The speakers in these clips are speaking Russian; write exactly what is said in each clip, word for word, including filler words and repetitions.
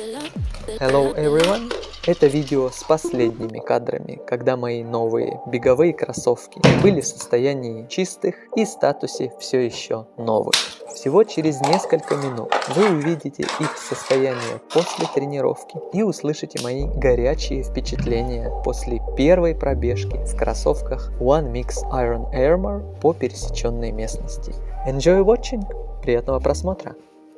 Hello everyone! Это видео с последними кадрами, когда мои новые беговые кроссовки были в состоянии чистых и статусе все еще новых. Всего через несколько минут вы увидите их состояние после тренировки и услышите мои горячие впечатления после первой пробежки в кроссовках ONEMIX Iron Armor по пересеченной местности. Enjoy watching! Приятного просмотра!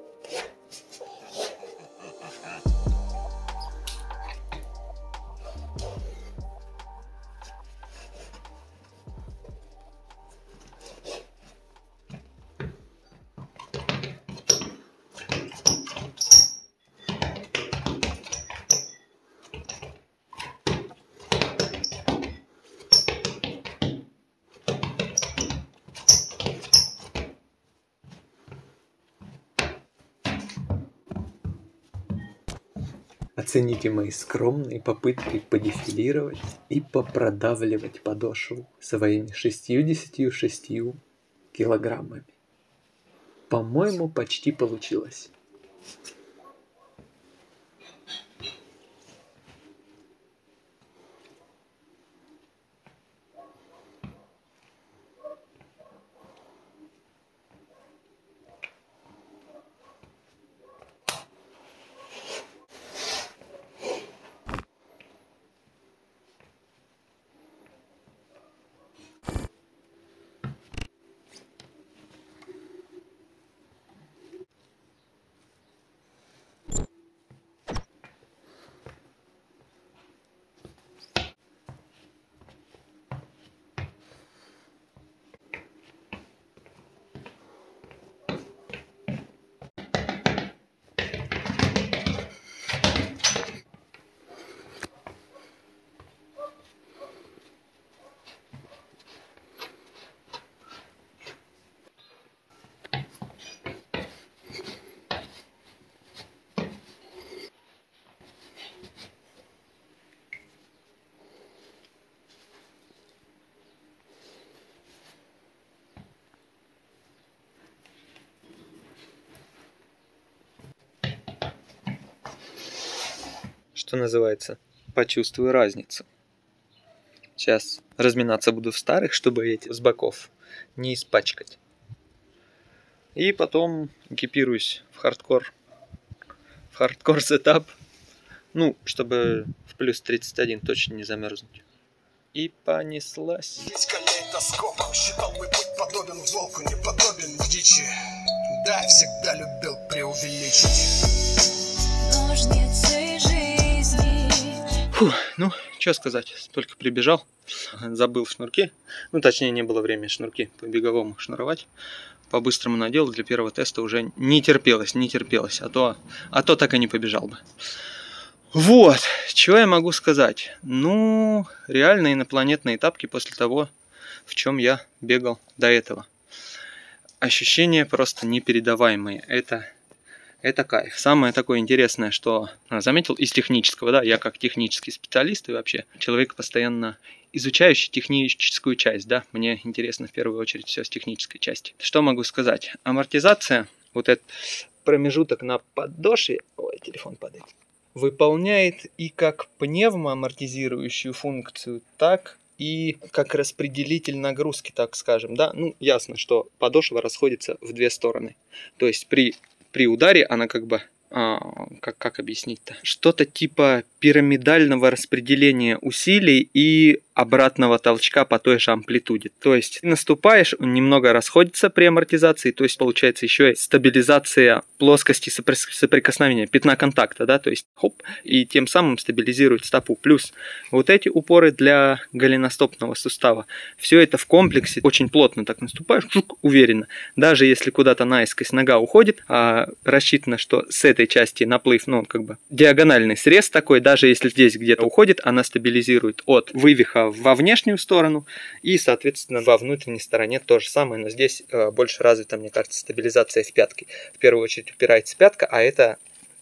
Оцените мои скромные попытки подефилировать и попродавливать подошву своими шестьюдесятью шестью килограммами. По-моему, почти получилось. Что называется, почувствую разницу. Сейчас разминаться буду в старых, чтобы эти с боков не испачкать. И потом экипируюсь в хардкор. В хардкор сетап. Ну, чтобы в плюс тридцать один точно не замерзнуть. И понеслась. Считал мой путь подобен волку, не подобен дичи. Да, всегда любил преувеличить. Фу, ну, что сказать, только прибежал, забыл шнурки, ну, точнее, не было времени шнурки по беговому шнуровать, по-быстрому надел, для первого теста уже не терпелось, не терпелось, а то, а то так и не побежал бы. Вот, чего я могу сказать, ну, реально инопланетные тапки после того, в чем я бегал до этого. Ощущения просто непередаваемые, это... Это кайф. Самое такое интересное, что заметил из технического, да, я как технический специалист и вообще человек, постоянно изучающий техническую часть, да, мне интересно в первую очередь все с технической части. Что могу сказать? Амортизация, вот этот промежуток на подошве, ой, телефон падает, выполняет и как пневмоамортизирующую функцию, так и как распределитель нагрузки, так скажем, да. Ну, ясно, что подошва расходится в две стороны, то есть при При ударе она как бы, а, как, как объяснить-то? Что-то типа пирамидального распределения усилий и обратного толчка по той же амплитуде. То есть наступаешь, он немного расходится при амортизации, то есть получается еще и стабилизация плоскости соприкосновения, пятна контакта, да, то есть хоп, и тем самым стабилизирует стопу. Плюс вот эти упоры для голеностопного сустава. Все это в комплексе очень плотно так наступаешь, жук, уверенно. Даже если куда-то наискось нога уходит, а рассчитано, что с этой части наплыв, ну, как бы диагональный срез такой, даже если здесь где-то уходит, она стабилизирует от вывиха во внешнюю сторону и, соответственно, во внутренней стороне то же самое, но здесь э, больше развита, мне кажется, стабилизация в пятке. В первую очередь упирается пятка, а это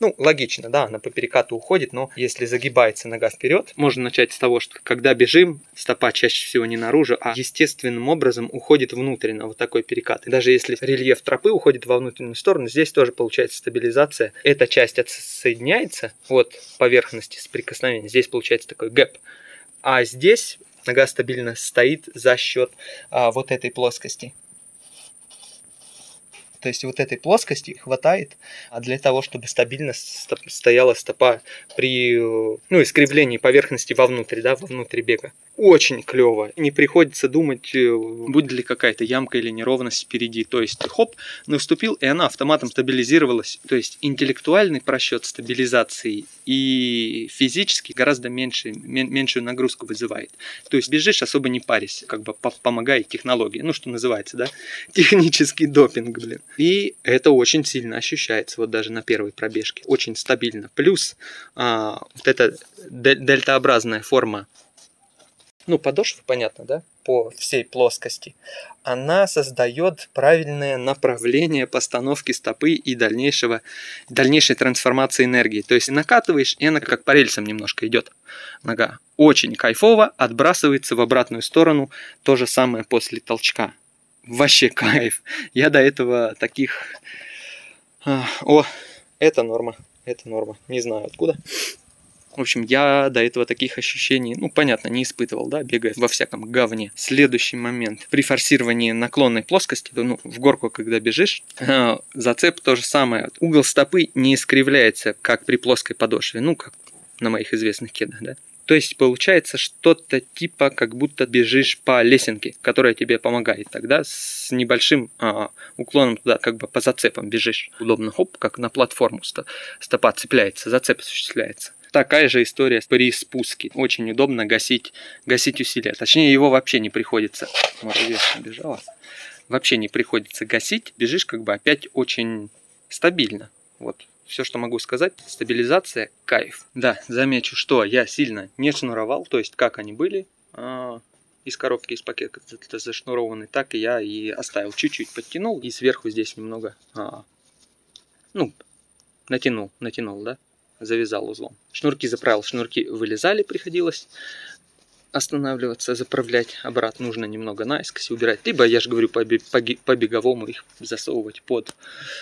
Ну, логично, да, она по перекату уходит, но если загибается нога вперед, можно начать с того, что когда бежим, стопа чаще всего не наружу, а естественным образом уходит внутрь на вот такой перекат. И даже если рельеф тропы уходит во внутреннюю сторону, здесь тоже получается стабилизация. Эта часть отсоединяется от поверхности соприкосновения, здесь получается такой гэп. А здесь нога стабильно стоит за счет а, вот этой плоскости. То есть вот этой плоскости хватает для того, чтобы стабильно стояла стопа при ну, искривлении поверхности вовнутрь, да, вовнутрь бега. Очень клево. Не приходится думать, будет ли какая-то ямка или неровность впереди. То есть хоп, наступил, и она автоматом стабилизировалась. То есть интеллектуальный просчет стабилизации и физически гораздо меньше, меньшую нагрузку вызывает. То есть бежишь, особо не парясь, как бы помогает технология. Ну, что называется, да, технический допинг, блин. И это очень сильно ощущается, вот даже на первой пробежке. Очень стабильно. Плюс а, вот эта дельтаобразная форма, ну, подошвы, понятно, да, по всей плоскости, она создает правильное направление постановки стопы и дальнейшего, дальнейшей трансформации энергии. То есть накатываешь, и она как по рельсам немножко идет. Нога очень кайфово отбрасывается в обратную сторону. То же самое после толчка. Вообще кайф. Я до этого таких... О, это норма. Это норма. Не знаю откуда. В общем, я до этого таких ощущений, ну, понятно, не испытывал, да, бегая во всяком говне. Следующий момент. При форсировании наклонной плоскости, ну, в горку, когда бежишь, зацеп то же самое. Угол стопы не искривляется, как при плоской подошве, ну, как на моих известных кедах, да. То есть получается что-то типа, как будто бежишь по лесенке, которая тебе помогает. Тогда с небольшим а, уклоном туда, как бы по зацепам бежишь. Удобно, хоп, как на платформу стопа цепляется, зацеп осуществляется. Такая же история при спуске. Очень удобно гасить, гасить усилия. Точнее, его вообще не приходится. Муравьев бежала. Вообще не приходится гасить. Бежишь как бы опять очень стабильно. Вот. Все, что могу сказать, стабилизация, кайф. Да, замечу, что я сильно не шнуровал, то есть как они были а, из коробки, из пакета зашнурованы, так и я и оставил. Чуть-чуть подтянул и сверху здесь немного, а, ну, натянул, натянул, да, завязал узлом. Шнурки заправил, шнурки вылезали, приходилось останавливаться, заправлять обратно, нужно немного наискось убирать, либо, я же говорю, по, по, по беговому их засовывать под,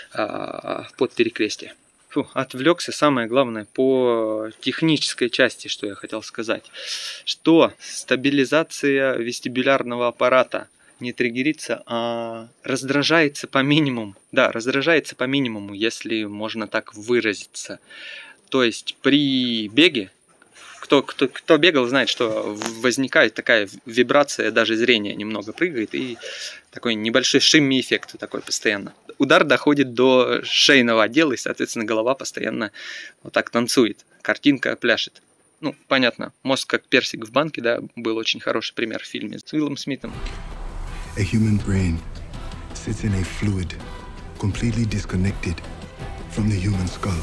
а, под перекрестие. Фу, отвлекся. Самое главное по технической части, что я хотел сказать, что стабилизация вестибулярного аппарата не триггерится, а раздражается по минимуму. Да, раздражается по минимуму, если можно так выразиться. То есть при беге, кто, кто, кто бегал, знает, что возникает такая вибрация, даже зрение немного прыгает, и такой небольшой шимми эффект такой постоянно. Удар доходит до шейного отдела, и, соответственно, голова постоянно вот так танцует, картинка пляшет. Ну, понятно, мозг как персик в банке, да, был очень хороший пример в фильме с Уиллом Смитом. A human brain sits in a fluid, completely disconnected from the human skull.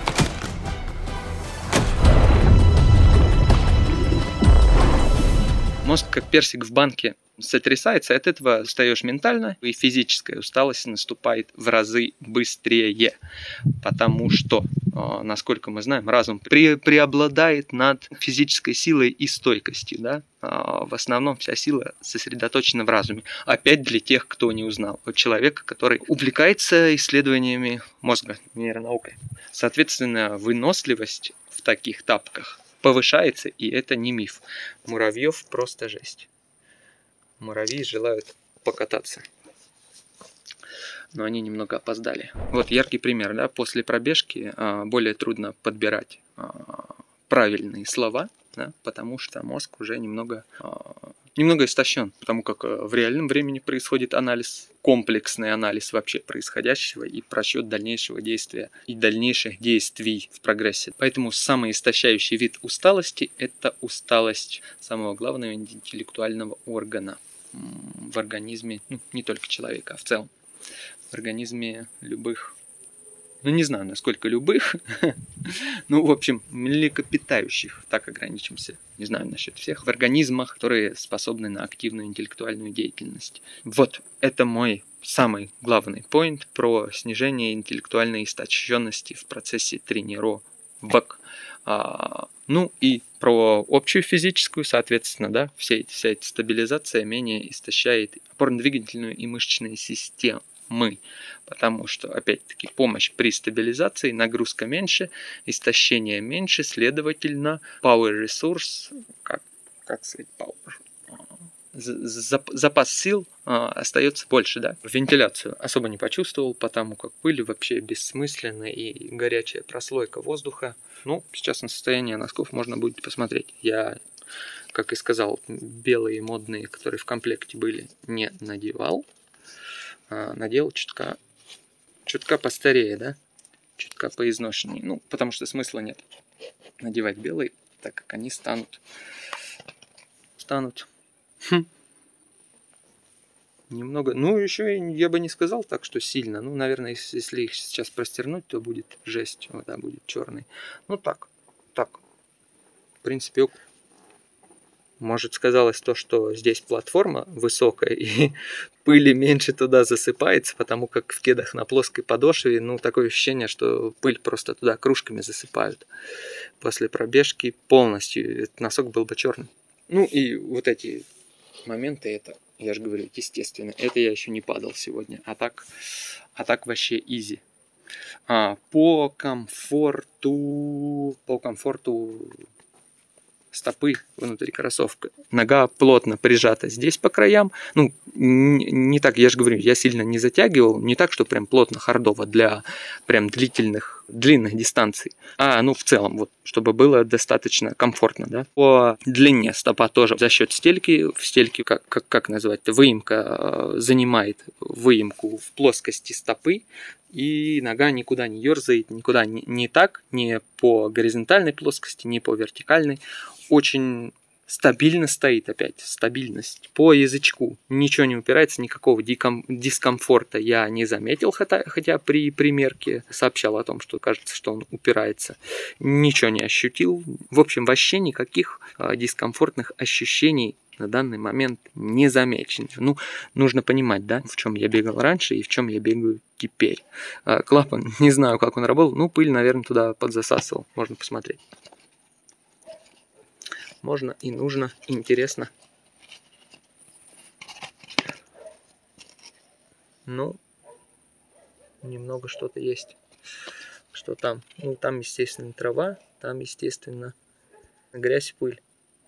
Мозг, как персик в банке, сотрясается, от этого устаешь ментально, и физическая усталость наступает в разы быстрее, потому что, насколько мы знаем, разум пре преобладает над физической силой и стойкостью, да? В основном вся сила сосредоточена в разуме. Опять для тех, кто не узнал, от человека, который увлекается исследованиями мозга, нейронаукой. Соответственно, выносливость в таких тапках повышается, и это не миф. Муравьев просто жесть. Муравьи желают покататься, но они немного опоздали. Вот яркий пример, да, после пробежки а, более трудно подбирать а, правильные слова, да, потому что мозг уже немного, а, немного истощен, потому как в реальном времени происходит анализ, комплексный анализ вообще происходящего и просчет дальнейшего действия и дальнейших действий в прогрессе. Поэтому самый истощающий вид усталости – это усталость самого главного интеллектуального органа в организме, ну, не только человека, а в целом в организме любых, ну не знаю, насколько любых, ну в общем млекопитающих, так ограничимся, не знаю насчет всех, в организмах, которые способны на активную интеллектуальную деятельность. Вот это мой самый главный поинт про снижение интеллектуальной истощенности в процессе тренировок. А, ну и про общую физическую, соответственно, да, вся, вся эта стабилизация менее истощает опорно-двигательную и мышечные системы. Потому что, опять-таки, помощь при стабилизации, нагрузка меньше, истощение меньше, следовательно, power resource, как, как сказать, power, запас сил а, остается больше, да. Вентиляцию особо не почувствовал, потому как пыль вообще бессмысленная и горячая прослойка воздуха. Ну, сейчас на состояние носков можно будет посмотреть. Я, как и сказал, белые модные, которые в комплекте были, не надевал. А, надел чутка, чутка постарее, да, чутка поизношеннее. Ну, потому что смысла нет надевать белые, так как они станут, станут Хм. немного, ну еще я бы не сказал так, что сильно, ну наверное, если, если их сейчас простернуть, то будет жесть, вот, да, будет черный. Ну так, так, в принципе, может сказалось то, что здесь платформа высокая и пыли меньше туда засыпается, потому как в кедах на плоской подошве, ну такое ощущение, что пыль просто туда кружками засыпают. После пробежки полностью этот носок был бы черный. Ну и вот эти моменты, это, я же говорю, естественно, это я еще не падал сегодня, а так, а так вообще изи. А, по комфорту, по комфорту стопы внутри кроссовка. Нога плотно прижата здесь по краям. Ну, не, не так, я же говорю, я сильно не затягивал, не так, что прям плотно хардово для прям длительных, длинных дистанций. А, ну, в целом, вот, чтобы было достаточно комфортно, да. По длине стопа тоже за счет стельки. В стельке, как, как, как назвать-то, выемка занимает выемку в плоскости стопы. И нога никуда не ерзает, никуда не, не так, не по горизонтальной плоскости, не по вертикальной. Очень стабильно стоит опять, стабильность. По язычку ничего не упирается, никакого диком, дискомфорта я не заметил, хотя, хотя при примерке сообщал о том, что кажется, что он упирается. Ничего не ощутил. В общем, вообще никаких а, дискомфортных ощущений на данный момент не замечен. Ну, нужно понимать, да, в чем я бегал раньше и в чем я бегаю теперь. А, клапан, не знаю, как он работал, ну, пыль, наверное, туда подзасасывал. Можно посмотреть. Можно и нужно, интересно. Ну, немного что-то есть. Что там? Ну, там, естественно, трава, там, естественно, грязь и пыль.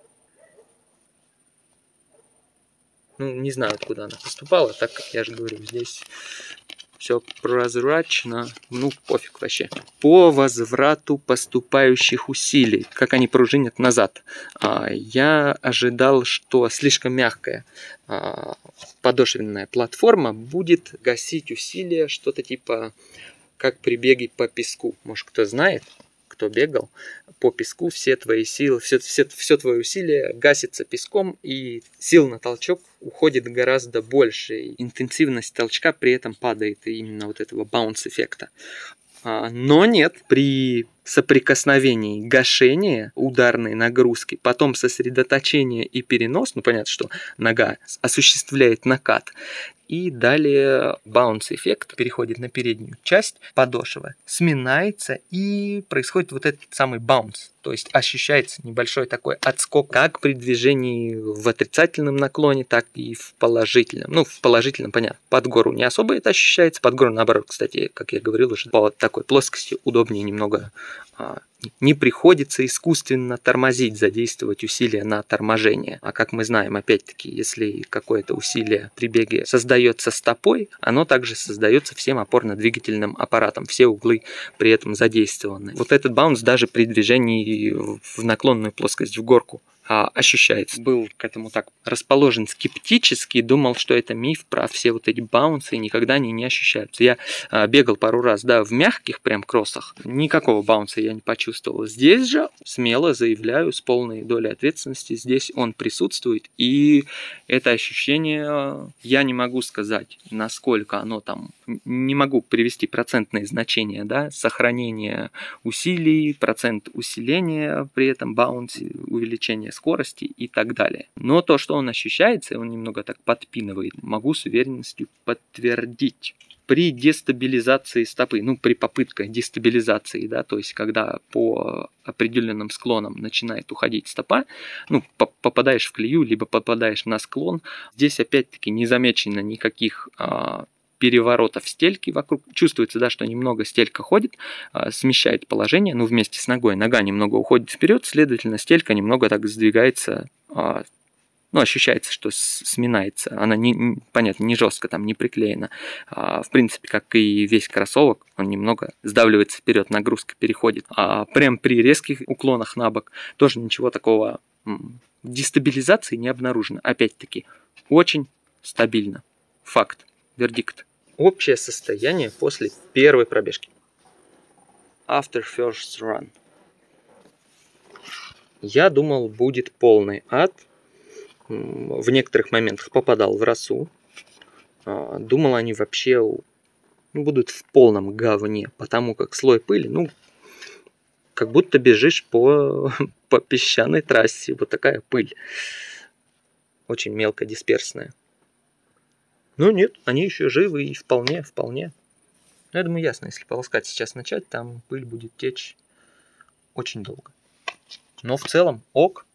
Ну, не знаю, откуда она поступала, так как я же говорю, здесь все прозрачно, ну, пофиг вообще. По возврату поступающих усилий, как они пружинят назад, я ожидал, что слишком мягкая подошвенная платформа будет гасить усилия, что-то типа как при беге по песку. Может, кто знает, кто бегал по песку, все твои силы, все, все, все твои усилия гасятся песком, и сил на толчок уходит гораздо больше. Интенсивность толчка при этом падает, именно вот этого баунс-эффекта. Но нет, при соприкосновении гашения ударной нагрузки, потом сосредоточение и перенос, ну понятно, что нога осуществляет накат, и далее баунс-эффект переходит на переднюю часть подошвы, сминается, и происходит вот этот самый баунс. То есть ощущается небольшой такой отскок как при движении в отрицательном наклоне, так и в положительном. Ну, в положительном, понятно, под гору не особо это ощущается. Под гору, наоборот, кстати, как я говорил уже, по такой плоскости удобнее немного. Не приходится искусственно тормозить, задействовать усилия на торможение. А как мы знаем, опять-таки, если какое-то усилие при беге создается стопой, оно также создается всем опорно-двигательным аппаратом. Все углы при этом задействованы. Вот этот баунс даже при движении в наклонную плоскость, в горку, ощущается. Был к этому так расположен скептически, думал, что это миф про все вот эти баунсы, и никогда они не ощущаются. Я а, бегал пару раз, да, в мягких прям кроссах, никакого баунса я не почувствовал. присутствовал. Здесь же, смело заявляю, с полной долей ответственности, здесь он присутствует, и это ощущение, я не могу сказать, насколько оно там, не могу привести процентные значения, да, сохранение усилий, процент усиления, при этом баунси, увеличение скорости и так далее. Но то, что он ощущается, он немного так подпинывает, могу с уверенностью подтвердить. При дестабилизации стопы, ну, при попытке дестабилизации, да, то есть, когда по определенным склонам начинает уходить стопа, ну, попадаешь в колею, либо попадаешь на склон, здесь, опять-таки, не замечено никаких а, переворотов стельки вокруг. Чувствуется, да, что немного стелька ходит, а, смещает положение, ну, вместе с ногой. Нога немного уходит вперед, следовательно, стелька немного так сдвигается, а, ну, ощущается, что сминается. Она, не, понятно, не жестко, там, не приклеена. А, в принципе, как и весь кроссовок, он немного сдавливается вперед, нагрузка переходит. А прям при резких уклонах на бок тоже ничего такого дестабилизации не обнаружено. Опять-таки, очень стабильно. Факт, вердикт. Общее состояние после первой пробежки. After first run. Я думал, будет полный ад. В некоторых моментах попадал в росу. Думал, они вообще будут в полном говне, потому как слой пыли, ну, как будто бежишь по, по песчаной трассе. Вот такая пыль. Очень мелко дисперсная. Но нет, они еще живы и вполне, вполне. Но я думаю, ясно, если полоскать сейчас начать, там пыль будет течь очень долго. Но в целом ок.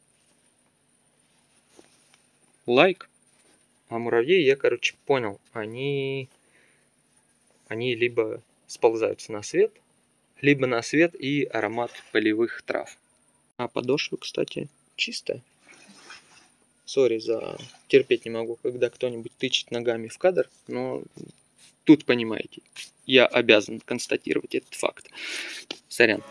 Лайк. А муравьи, я, короче, понял, они, они либо сползаются на свет, либо на свет и аромат полевых трав. А подошва, кстати, чистая. Сори за... Терпеть не могу, когда кто-нибудь тычет ногами в кадр, но тут, понимаете, я обязан констатировать этот факт. Сорян.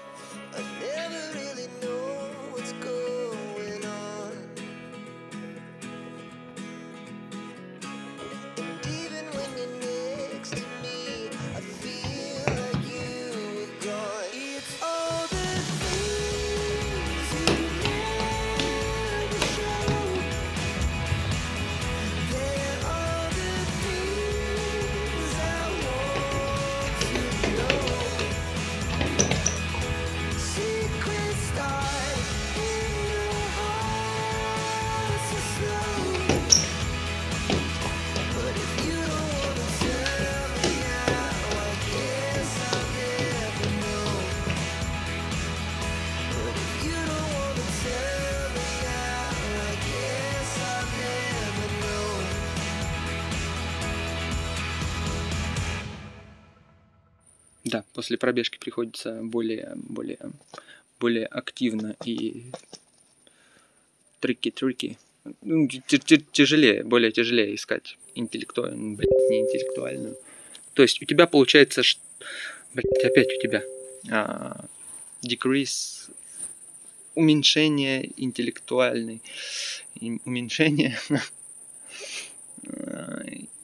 Да, после пробежки приходится более, более, более активно и трики-трики. Ну, тяжелее, более тяжелее искать интеллектуальную, блядь, не интеллектуальную. То есть у тебя получается, что... Блядь, опять у тебя а, decrease, уменьшение интеллектуальной, уменьшение